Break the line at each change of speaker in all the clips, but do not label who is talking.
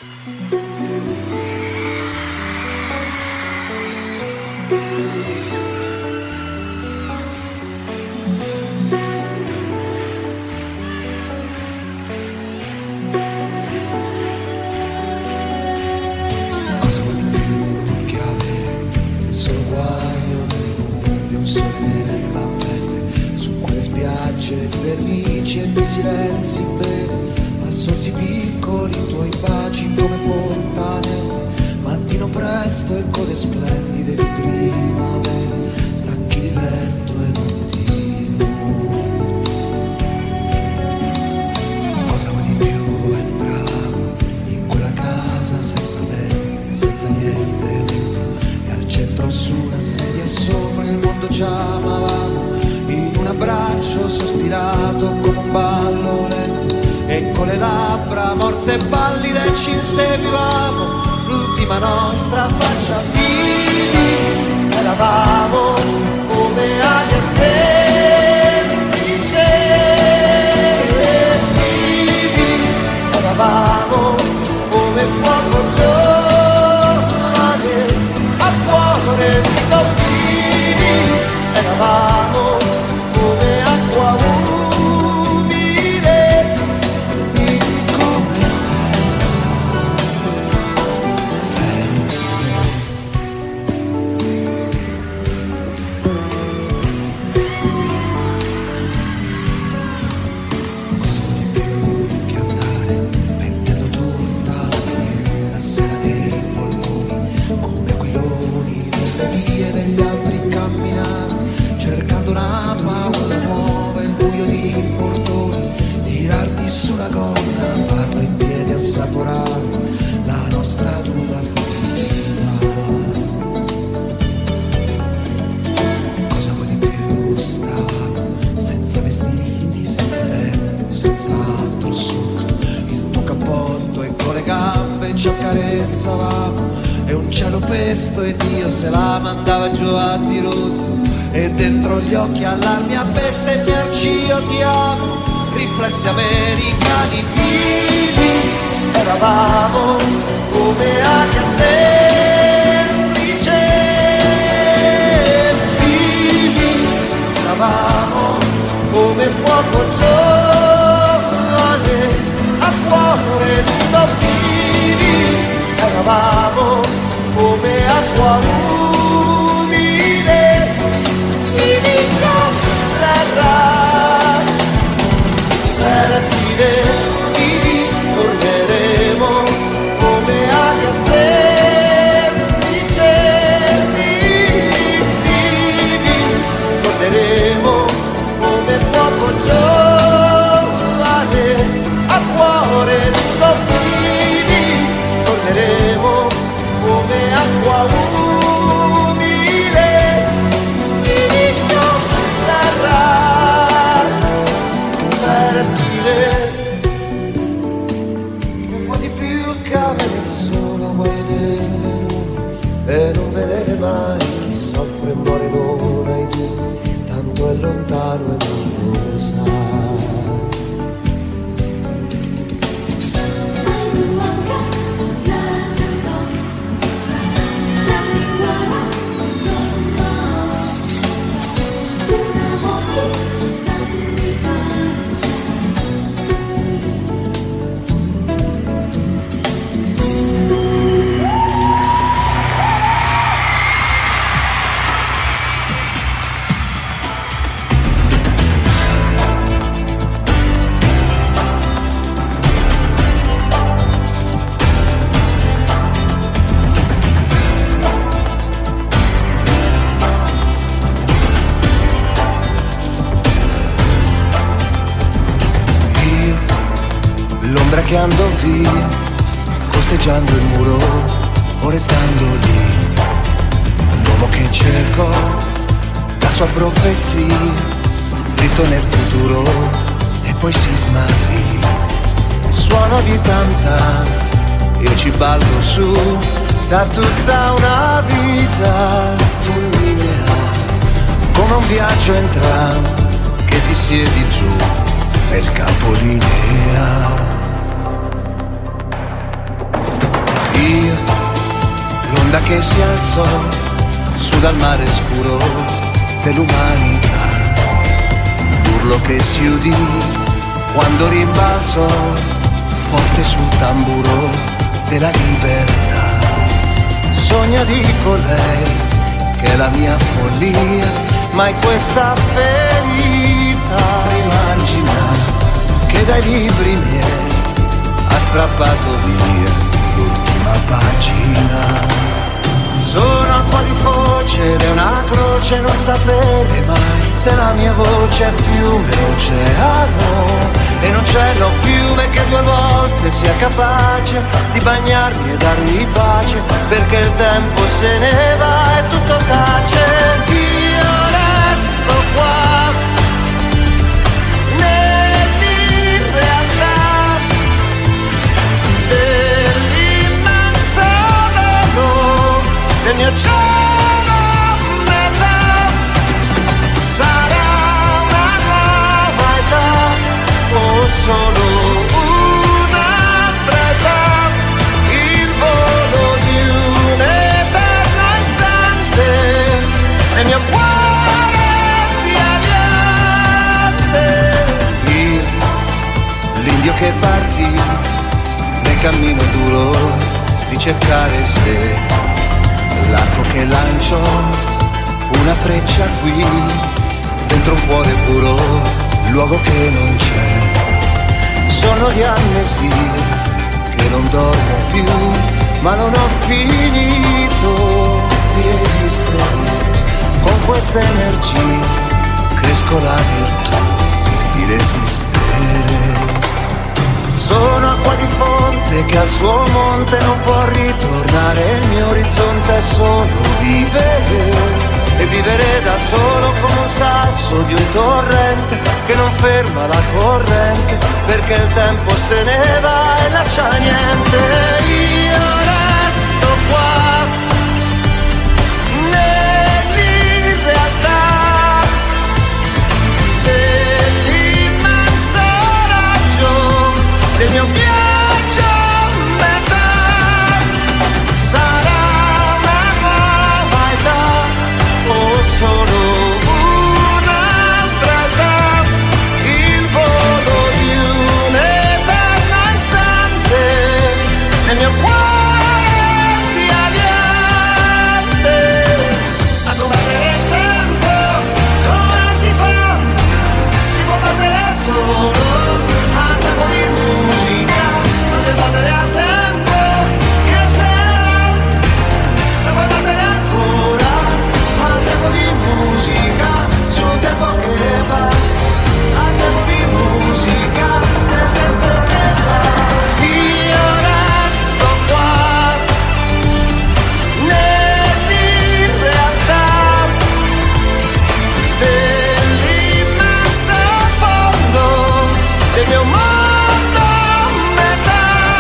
Cosa vuoi di più che avere il solo guaio delle nubi, un sole nella pelle, su quelle spiagge di vernici e di silenzi bene, a sorsi piccoli i tuoi baci come fontanelle, mattino presto e code splendide di primavera, stanchi di vento e nottino. Cosa vuoi di più? Entravamo in quella casa senza te, senza niente dentro, e al centro su una sedia sopra il mondo ci amavamo, in un abbraccio sospirato come un ballo lento, e con le labbra morse e pallide ci inseguivamo l'ultima nostra faccia. Vivi, eravamo come aria semplice, vivi, eravamo come fuoco giovane a cuore vivo, vivi, eravamo come acqua umile, vivi come cosa vuoi di più che andare mettendo tutta la via di una sera nei polmoni, come aquiloni nelle vie degli altri camminare, cercando una paura nuova, il buio di portoni, tirarti sulla gonna, farlo in piedi, assaporare la nostra dura vita. Cosa vuoi di più? Stavamo senza vestiti, senza tempo, senza altro sotto il tuo cappotto, e con le gambe ci accarezzavamo, e un cielo pesto e Dio se la mandava giù a dirotto, e dentro gli occhi allarmi a bestemmiarci io ti amo, riflessi americani vivi, eravamo come aria semplice, vivi, eravamo come fuoco giovane a cuore nudo, vivi, eravamo come acqua umile, vivi come terra fertile, vivi, torneremo come aria semplice, vivi, torneremo come fuoco giovane a cuore nudo, vivi, torneremo come acqua umile, vivi come terra fertile. Non vuoi di più che avere il solo guai delle nubi, e non vedere mai chi soffre e muore non hai dubbi, tanto è lontano e non lo sa. L'ombra che andò via, costeggiando il muro o restando lì, l'uomo che cercò la sua profezia, dritto nel futuro e poi si smarrì. Suono di tanta, io ci ballo su, da tutta una vita fulminea, come un viaggio in tram che ti siedi giù nel capolinea. che si alzò su dal mare scuro dell'umanità, l'urlo che si udì quando rimbalzò forte sul tamburo della libertà. Sogno di colei che è la mia follia, mai questa ferita immagina che dai libri miei ha strappato via l'ultima pagina. Sono acqua di foce ed è una croce non sapere mai se la mia voce è fiume o oceano, e non c'è no fiume che 2 volte sia capace di bagnarmi e darmi pace, perché il tempo se ne va e tutto tace. Io resto qua nell'irrealtà dell'immenso dono del mio cielo metà. Sarà una nuova età o solo un'altra età, il volo di un eterno istante nel mio cuore di aliante. Io, l'indio che partì nel cammino duro di cercare sé, l'arco che lanciò una freccia qui dentro un cuore puro, luogo che non c'è. Sono di amnesie che non dormo più, ma non ho finito di esistere. Con questa energia cresco la virtù di resistere. Sono acqua di fonte che al suo monte non può ritornare, il mio orizzonte è solo vivere, e vivere da solo come un sasso di un torrente che non ferma la corrente, perché il tempo se ne va e lascia niente. Io resto qua nell'irrealtà dell'immenso raggio del mio viaggio a metà. Sarà una nuova età o solo un'altra età, il volo di un eterno istante nel mio cuore di aliante. A combattere il tempo, come si fa? Si può battere solo a tempo di musica, non devi battere al tempo che se la puoi battere ancora, al tempo di musica, sul tempo che va, al tempo di musica, nel tempo che va. Io resto qua nell'irrealtà dell'immenso fondo del mio mondo a metà.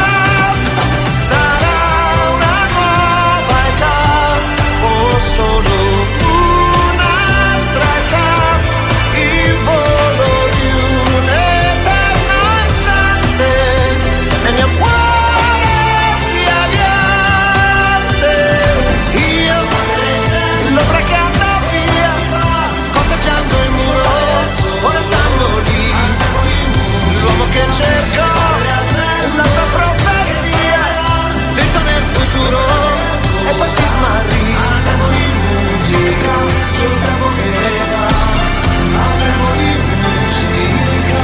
Sarà una nuova età o solo un'altra età, il volo di un eterno istante nel mio cuore di aliante. Io, l'ombra che anda via, costeggiando il muro, ora stando lì, l'uomo che cerca la sua profezia, dentro nel futuro, e poi si smarrì. Al tempo di musica, sul tempo che va, al tempo di musica.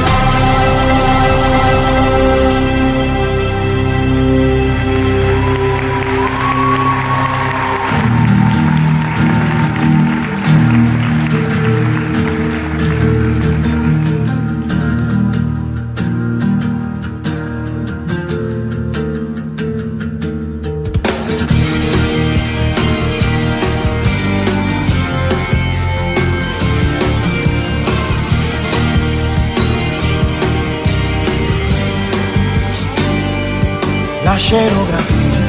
La scenografia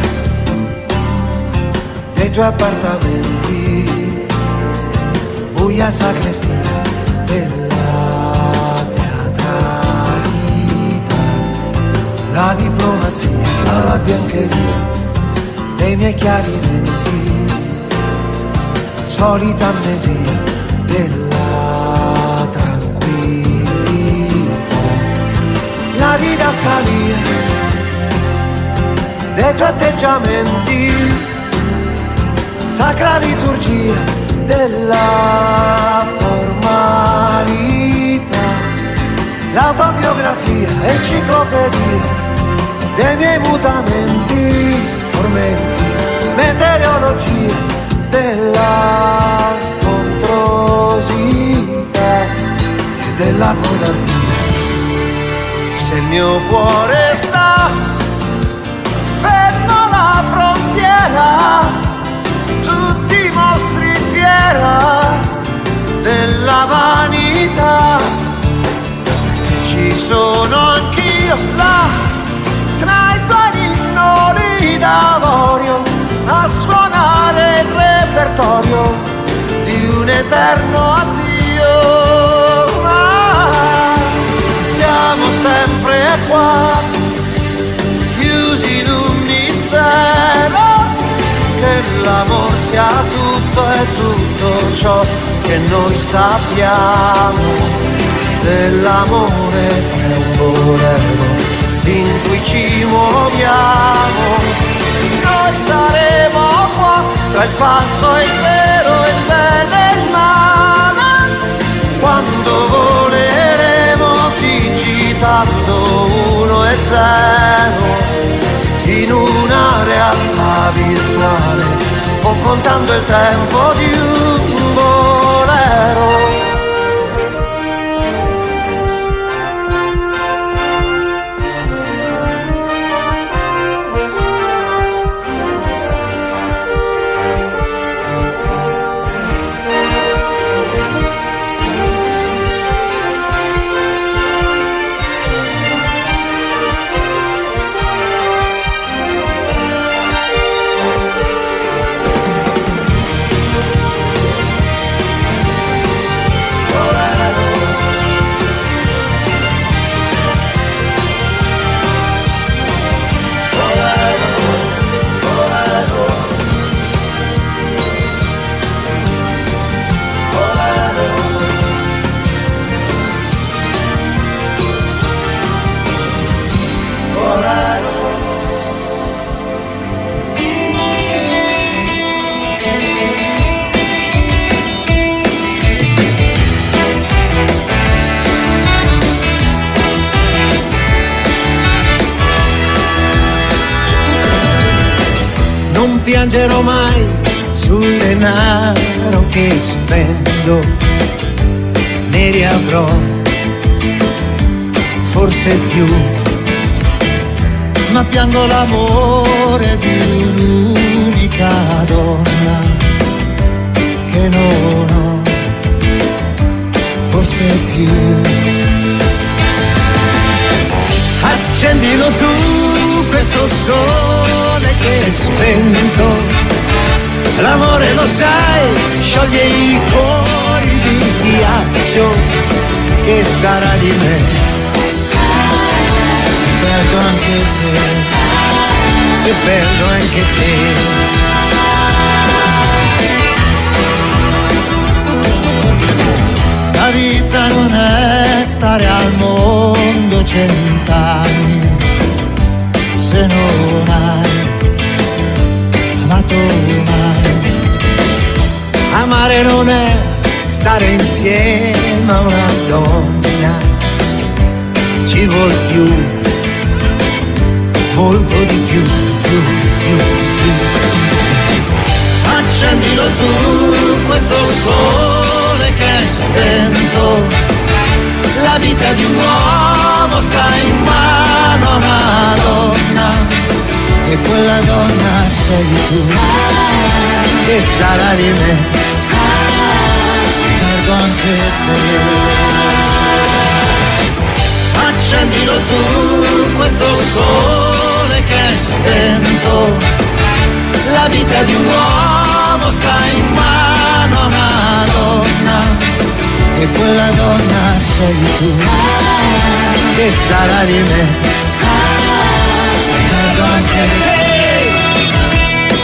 dei tuoi appartamenti, buia sacrestia della teatralità, la diplomazia, la biancheria dei miei chiarimenti, solita amnesia della tranquillità, la didascalia dei tuoi atteggiamenti, sacra liturgia della formalità, l'autobiografia, enciclopedia dei miei mutamenti, tormenti, meteorologia della scontrosità e della codardia. Se il mio cuore sta fermo alla frontiera, tu dimostri fiera della vanità, che ci sono anch'io là tra i tuoi innori d'avorio a suonare il repertorio di un eterno addio. Ma siamo sempre qua, chiusi in un mistero, che l'amor sia tutto e tutto ciò che noi sappiamo. Dell'amore è un bolero in cui ci muoviamo, noi saremo qua tra il falso e il vero, il bene e il male, quando voleremo digitando 1 e 0 in una realtà virtuale o contando il tempo di un bolero.
Non piangerò mai sul denaro che spendo, ne riavrò forse più, ma piango l'amore di un'unica donna che non ho forse più. Accendilo tu questo sole che è spento, l'amore lo sai scioglie i cuori di ghiaccio, che sarà di me se perdo anche te, se perdo anche te. La vita non è stare al mondo 100 anni se non hai amato mai. Amare non è stare insieme a una donna, ci vuol più, molto di più, più. Accendilo tu questo sole che è spento, la vita di un uomo sta in mano a una donna, e quella donna sei tu, che sarà di me se perdo anche te. Accendilo tu questo sole che è spento, la vita di un uomo sta in mano a una donna, e quella donna sei tu, che sarà di me se perdo anche te.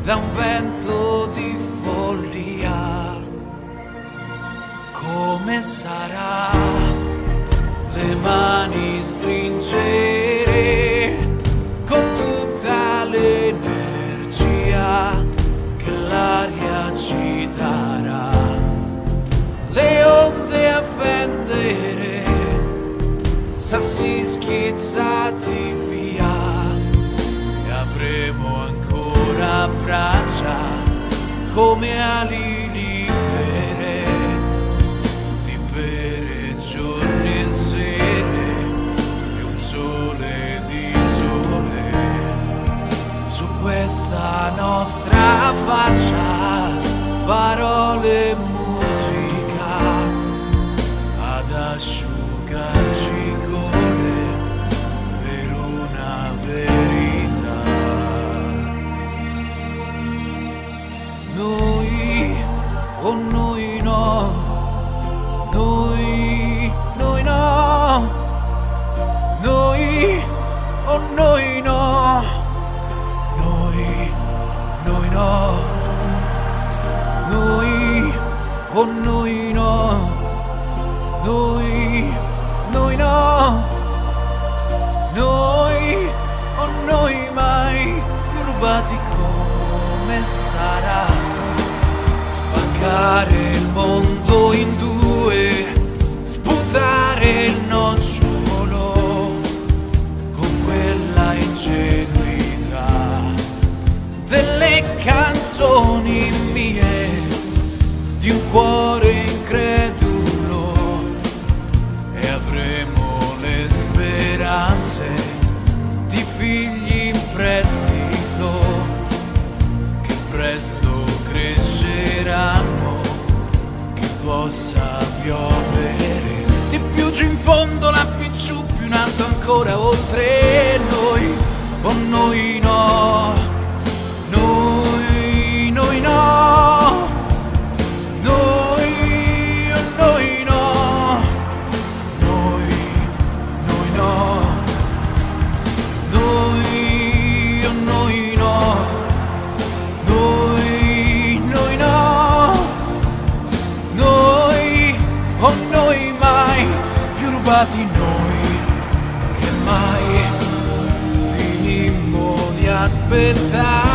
da un vento di follia. Come sarà le mani stringere con tutta l'energia che l'aria ci darà, le onde a fendere, sassi schizzati via, e avremo ancora braccia come ali libere di bere giorni e sere e un sole di sole su questa nostra faccia, parole e musica ad asciugarci gole per una verità. Noi o noi no, noi no, noi o noi no, noi no, noi o noi no, noi no, noi o noi mai più rubati. Come sarà spaccare il mondo in due, sputare il nocciolo con quella ingenuità delle canzoni mie, di un cuore incredulo, e avremo le speranze di figli in prestito che presto cresceranno, che possa piovere di più giù in fondo, là più giù, più in alto ancora, oltre noi o noi no, noi no, noi o noi no, noi no, noi o noi no, noi no, noi o noi mai più rubati, noi che mai finimmo di aspettare.